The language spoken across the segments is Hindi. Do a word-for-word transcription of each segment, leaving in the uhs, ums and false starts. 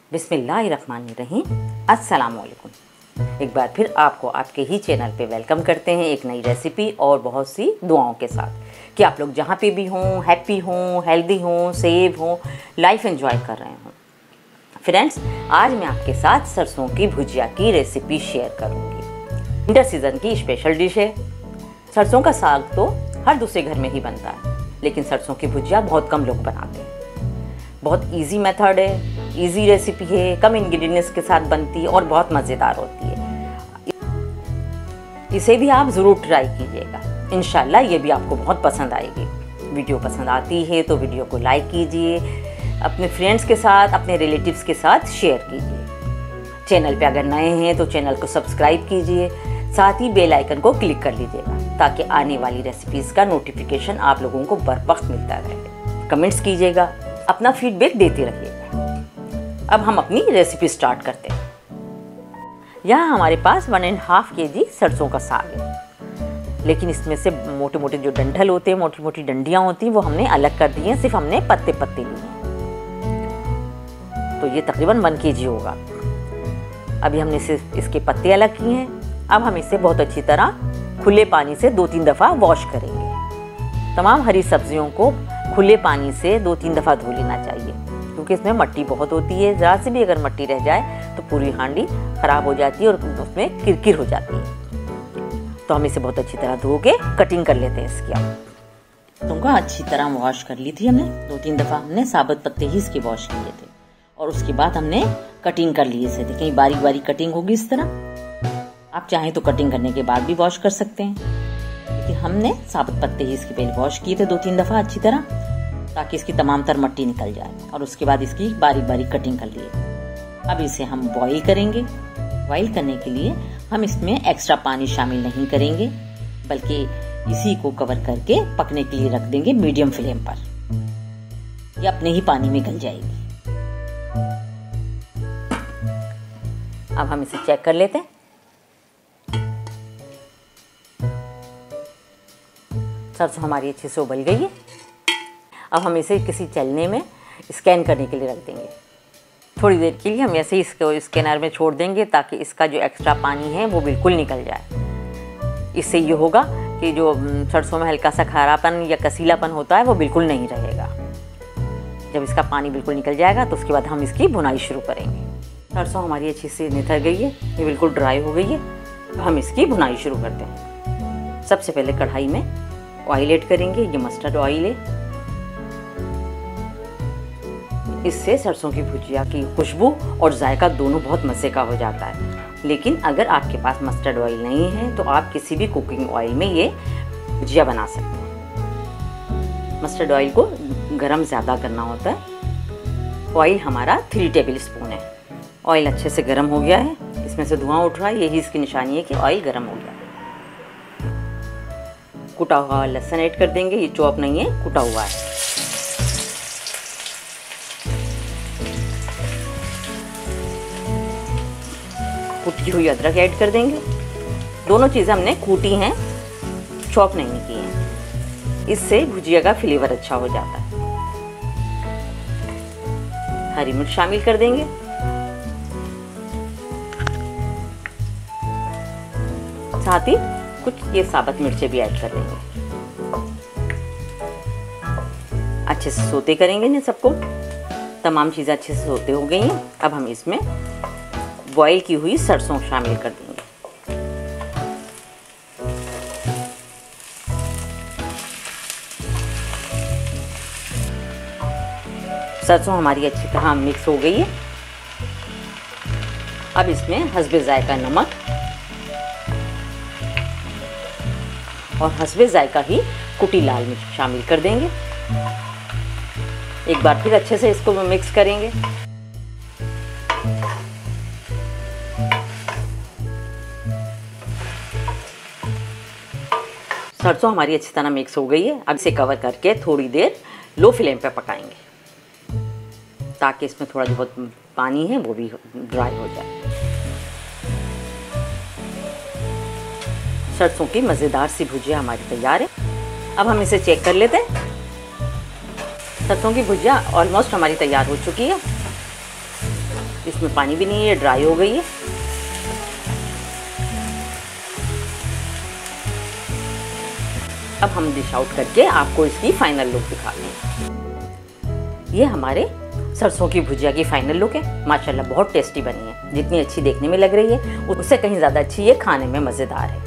बिस्मिल्लाहिर्रहमानिर्रहीम। अस्सलाम वालेकुम। एक बार फिर आपको आपके ही चैनल पे वेलकम करते हैं एक नई रेसिपी और बहुत सी दुआओं के साथ कि आप लोग जहाँ पे भी हों, हैप्पी हों, हेल्दी हों, सेव हों, लाइफ एंजॉय कर रहे हों। फ्रेंड्स, आज मैं आपके साथ सरसों की भुजिया की रेसिपी शेयर करूँगी। विंटर सीज़न की स्पेशल डिश है। सरसों का साग तो हर दूसरे घर में ही बनता है, लेकिन सरसों की भुजिया बहुत कम लोग बनाते हैं। बहुत इजी मेथड है, इजी रेसिपी है, कम इंग्रेडिएंट्स के साथ बनती है और बहुत मज़ेदार होती है। इसे भी आप ज़रूर ट्राई कीजिएगा, इंशाल्लाह ये भी आपको बहुत पसंद आएगी। वीडियो पसंद आती है तो वीडियो को लाइक कीजिए, अपने फ्रेंड्स के साथ, अपने रिलेटिव्स के साथ शेयर कीजिए। चैनल पे अगर नए हैं तो चैनल को सब्सक्राइब कीजिए, साथ ही बेल आइकन को क्लिक कर लीजिएगा ताकि आने वाली रेसिपीज़ का नोटिफिकेशन आप लोगों को बर वक्त मिलता रहे। कमेंट्स कीजिएगा, अपना फीडबैक देते रहिएगा। अब हम अपनी रेसिपी स्टार्ट करते हैं। यहाँ हमारे पास वन एंड हाफ के जी सरसों का साग है, लेकिन इसमें से मोटे मोटे जो डंठल होते हैं, मोटी मोटी डंडियाँ होती हैं, वो हमने अलग कर दी हैं। सिर्फ हमने पत्ते पत्ते लिए हैं, तो ये तकरीबन वन के जी होगा। अभी हमने सिर्फ इसके पत्ते अलग किए हैं। अब हम इसे बहुत अच्छी तरह खुले पानी से दो तीन दफ़ा वॉश करेंगे। तमाम हरी सब्जियों को खुले पानी से दो तीन दफ़ा धो लेना चाहिए, क्योंकि इसमें मिट्टी बहुत होती है। ज़रा से भी अगर मिट्टी रह जाए तो पूरी हांडी ख़राब हो जाती है और उसमें किरकिर हो जाती है। तो हम इसे बहुत अच्छी तरह धो के कटिंग कर लेते हैं इसकी। अब तुमको अच्छी तरह वॉश कर ली थी हमने, दो तीन दफ़ा हमने साबुत पत्ते ही इसके वॉश किए थे और उसके बाद हमने कटिंग कर ली इसे। देखिए बारीक बारीक कटिंग होगी इस तरह। आप चाहें तो कटिंग करने के बाद भी वॉश कर सकते हैं, क्योंकि हमने साबुत पत्ते ही इसके पहले वॉश किए थे दो तीन दफ़ा अच्छी तरह, ताकि इसकी तमाम तर मिट्टी निकल जाए। और उसके बाद इसकी बारीक बारीक कटिंग कर लिए। अब इसे हम बॉईल करेंगे। बॉईल करने के लिए हम इसमें एक्स्ट्रा पानी शामिल नहीं करेंगे, बल्कि इसी को कवर करके पकने के लिए रख देंगे मीडियम फ्लेम पर। ये अपने ही पानी में गल जाएगी। अब हम इसे चेक कर लेते हैं। सरसों हमारी अच्छे से उबल गई है। अब हम इसे किसी चलने में स्कैन करने के लिए रख देंगे। थोड़ी देर के लिए हम ऐसे ही इसको स्कैनर में छोड़ देंगे, ताकि इसका जो एक्स्ट्रा पानी है वो बिल्कुल निकल जाए। इससे ये होगा कि जो सरसों में हल्का सा खारापन या कसीलापन होता है वो बिल्कुल नहीं रहेगा। जब इसका पानी बिल्कुल निकल जाएगा तो उसके बाद हम इसकी भुनाई शुरू करेंगे। सरसों हमारी अच्छी से निथर गई है, ये बिल्कुल ड्राई हो गई है। अब हम इसकी भुनाई शुरू करते हैं। सबसे पहले कढ़ाई में ऑयल ऐड करेंगे। ये मस्टर्ड ऑयल है। इससे सरसों की भुजिया की खुशबू और जायका दोनों बहुत मज़े का हो जाता है। लेकिन अगर आपके पास मस्टर्ड ऑयल नहीं है तो आप किसी भी कुकिंग ऑयल में ये भुजिया बना सकते हैं। मस्टर्ड ऑयल को गरम ज़्यादा करना होता है। ऑयल हमारा थ्री टेबल स्पून है। ऑयल अच्छे से गर्म हो गया है, इसमें से धुआं उठ रहा है, यही इसकी निशानी है कि ऑयल गर्म हो गया। कुटा हुआ लहसुन ऐड कर देंगे। ये चॉप नहीं है, कुटा हुआ है। कुटी हुई अदरक ऐड कर देंगे। दोनों चीज़ें हमने कूटी हैं, चॉप नहीं की हैं। इससे भुजिया का फ्लेवर अच्छा हो जाता है। हरी मिर्च शामिल कर देंगे। साथ ही कुछ ये साबुत मिर्चें भी ऐड कर देंगे। अच्छे से सोते करेंगे इन सबको। तमाम चीज़ें अच्छे से सोते हो गई हैं। अब हम इसमें बॉईल की हुई सरसों शामिल कर देंगे। सरसों हमारी अच्छी तरह मिक्स हो गई है। अब इसमें हस्बे जायका नमक और हस्बे जायका ही कुटी लाल मिर्च शामिल कर देंगे। एक बार फिर अच्छे से इसको मिक्स करेंगे। सरसों हमारी अच्छी तरह मिक्स हो गई है। अब इसे कवर करके थोड़ी देर लो फ्लेम पे पकाएंगे, ताकि इसमें थोड़ा जो बहुत पानी है वो भी ड्राई हो जाए। सरसों की मज़ेदार सी भुजिया हमारी तैयार है। अब हम इसे चेक कर लेते हैं। सरसों की भुजिया ऑलमोस्ट हमारी तैयार हो चुकी है। इसमें पानी भी नहीं है, ड्राई हो गई है। अब हम डिश आउट करके आपको इसकी फाइनल लुक दिखाते हैं। ये हमारे सरसों की भुजिया की फाइनल लुक है। माशाल्लाह बहुत टेस्टी बनी है। जितनी अच्छी देखने में लग रही है उससे कहीं ज़्यादा अच्छी ये खाने में मज़ेदार है।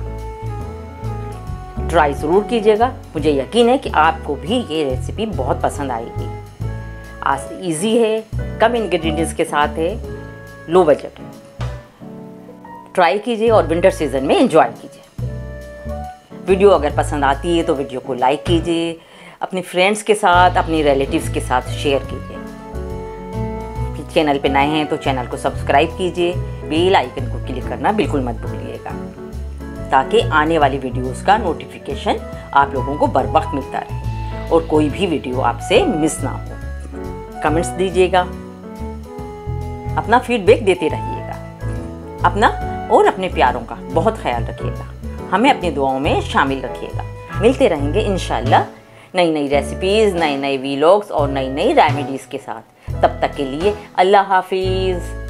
ट्राई ज़रूर कीजिएगा, मुझे यकीन है कि आपको भी ये रेसिपी बहुत पसंद आएगी। आज इजी है, कम इंग्रेडिएंट्स के साथ है, लो बजट। ट्राई कीजिए और विंटर सीजन में एंजॉय कीजिए। वीडियो अगर पसंद आती है तो वीडियो को लाइक कीजिए, अपने फ्रेंड्स के साथ, अपने रिलेटिव्स के साथ शेयर कीजिए। चैनल पे नए हैं तो चैनल को सब्सक्राइब कीजिए, बेल आइकन को क्लिक करना बिल्कुल मत भूलिएगा, ताकि आने वाली वीडियोस का नोटिफिकेशन आप लोगों को बर वक्त मिलता रहे और कोई भी वीडियो आपसे मिस ना हो। कमेंट्स दीजिएगा, अपना फीडबैक देते रहिएगा। अपना और अपने प्यारों का बहुत ख्याल रखिएगा। हमें अपनी दुआओं में शामिल रखिएगा। मिलते रहेंगे इंशाल्लाह नई नई रेसिपीज़, नए नए वीलॉग्स और नई नई रेमेडीज़ के साथ। तब तक के लिए अल्लाह हाफिज़।